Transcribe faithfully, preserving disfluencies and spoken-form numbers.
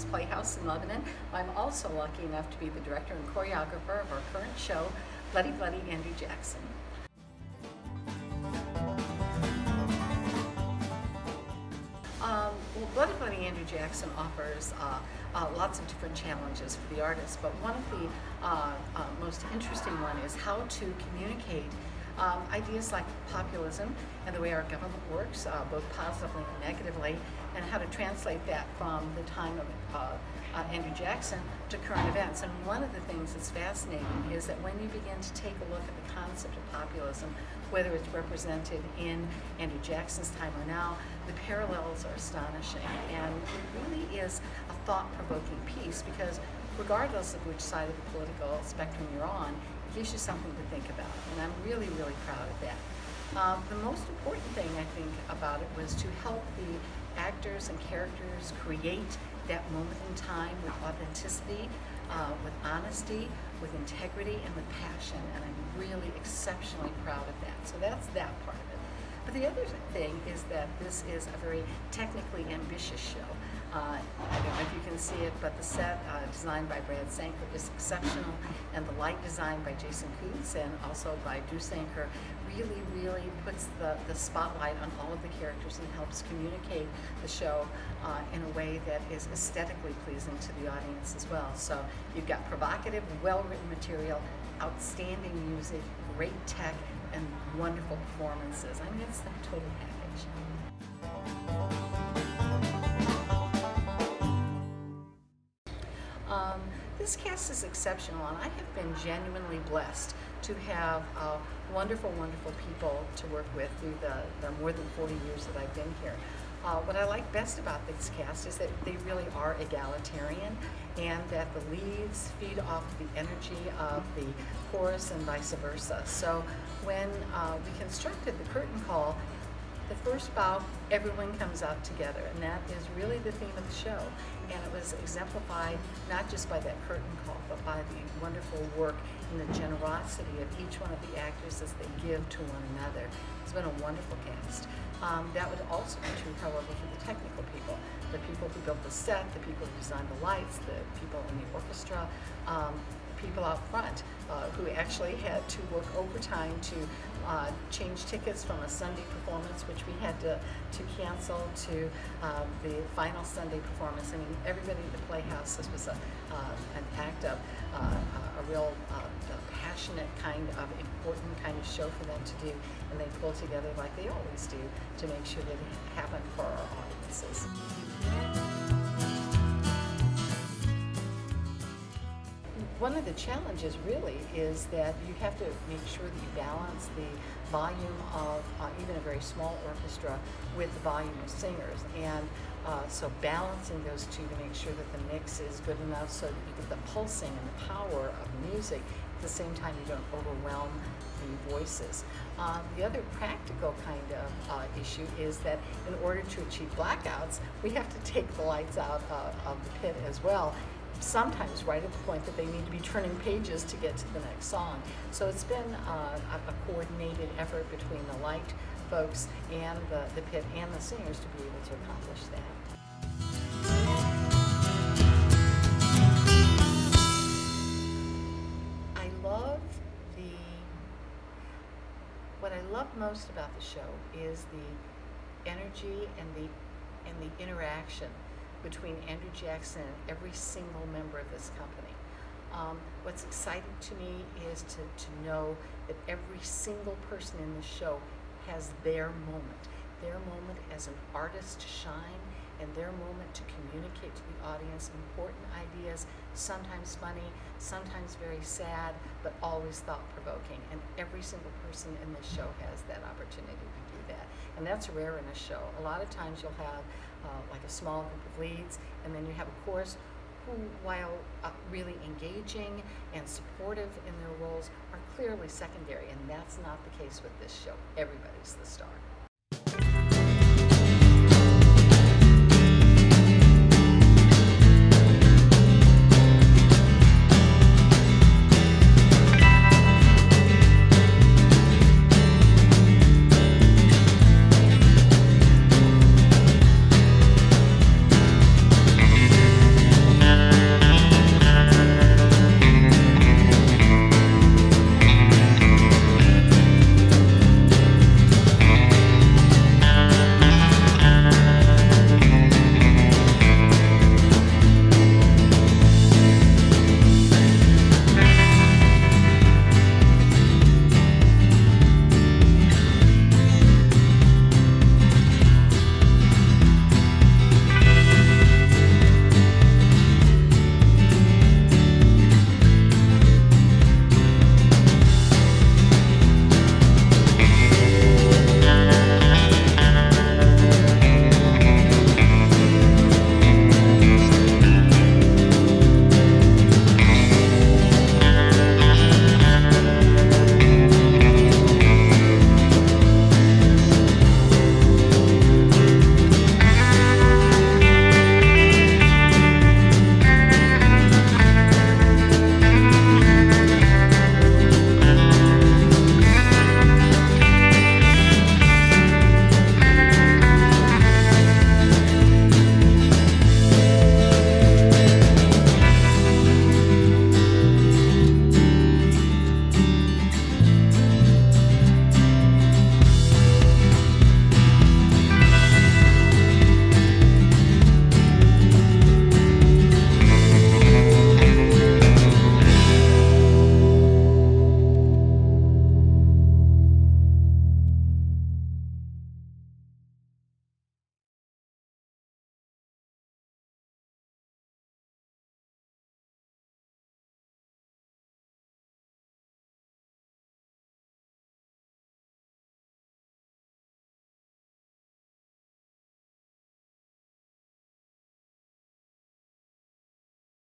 Playhouse in Lebanon. I'm also lucky enough to be the director and choreographer of our current show, Bloody Bloody Andrew Jackson. Um, well, Bloody Bloody Andrew Jackson offers uh, uh, lots of different challenges for the artists, but one of the uh, uh, most interesting one is how to communicate um, ideas like populism and the way our government works, uh, both positively and negatively, and how to translate that from the time of uh, uh, Andrew Jackson to current events. And one of the things that's fascinating is that when you begin to take a look at the concept of populism, whether it's represented in Andrew Jackson's time or now, the parallels are astonishing. And it really is a thought-provoking piece because regardless of which side of the political spectrum you're on, it gives you something to think about. And I'm really, really proud of that. Um, the most important thing, I think, about it was to help the actors and characters create that moment in time with authenticity, uh, with honesty, with integrity, and with passion. And I'm really exceptionally proud of that. So that's that part of it. But the other thing is that this is a very technically ambitious show. Uh, I don't know if you can see it, but the set uh, designed by Brad Sanker is exceptional, and the light design by Jason Coots and also by Drew Sanker really, really puts the, the spotlight on all of the characters and helps communicate the show uh, in a way that is aesthetically pleasing to the audience as well. So you've got provocative, well-written material, outstanding music, great tech, and wonderful performances. I mean, it's the total package. Um, this cast is exceptional, and I have been genuinely blessed to have uh, wonderful, wonderful people to work with through the, the more than forty years that I've been here. Uh, what I like best about this cast is that they really are egalitarian, and that the leads feed off the energy of the chorus and vice versa. So when uh, we constructed the curtain call, the first bow, everyone comes out together, and that is really the theme of the show. And it was exemplified not just by that curtain call, but by the wonderful work and the generosity of each one of the actors as they give to one another. It's been a wonderful cast. Um, that would also be true, however, for the technical people. The people who built the set, the people who designed the lights, the people in the orchestra, um, people out front uh, who actually had to work overtime to uh, change tickets from a Sunday performance, which we had to, to cancel, to uh, the final Sunday performance. I mean, everybody at the Playhouse, this was a, uh, an act of uh, a real uh, passionate kind of important kind of show for them to do, and they pulled together like they always do to make sure that it happened for our audiences. One of the challenges really is that you have to make sure that you balance the volume of uh, even a very small orchestra with the volume of singers. And uh, so balancing those two to make sure that the mix is good enough so that you get the pulsing and the power of music at the same time you don't overwhelm the voices. Um, the other practical kind of uh, issue is that in order to achieve blackouts, we have to take the lights out uh, of the pit as well, sometimes right at the point that they need to be turning pages to get to the next song. So it's been uh, a, a coordinated effort between the light folks and the, the pit and the singers to be able to accomplish that. I love the, what I love most about the show is the energy and the, and the interaction between Andrew Jackson and every single member of this company. Um, what's exciting to me is to, to know that every single person in the show has their moment, their moment as an artist to shine, and their moment to communicate to the audience important ideas, sometimes funny, sometimes very sad, but always thought-provoking. And every single person in this show has that opportunity to do that. And that's rare in a show. A lot of times you'll have uh, like a small group of leads, and then you have a chorus who, while uh, really engaging and supportive in their roles, are clearly secondary, and that's not the case with this show. Everybody's the star.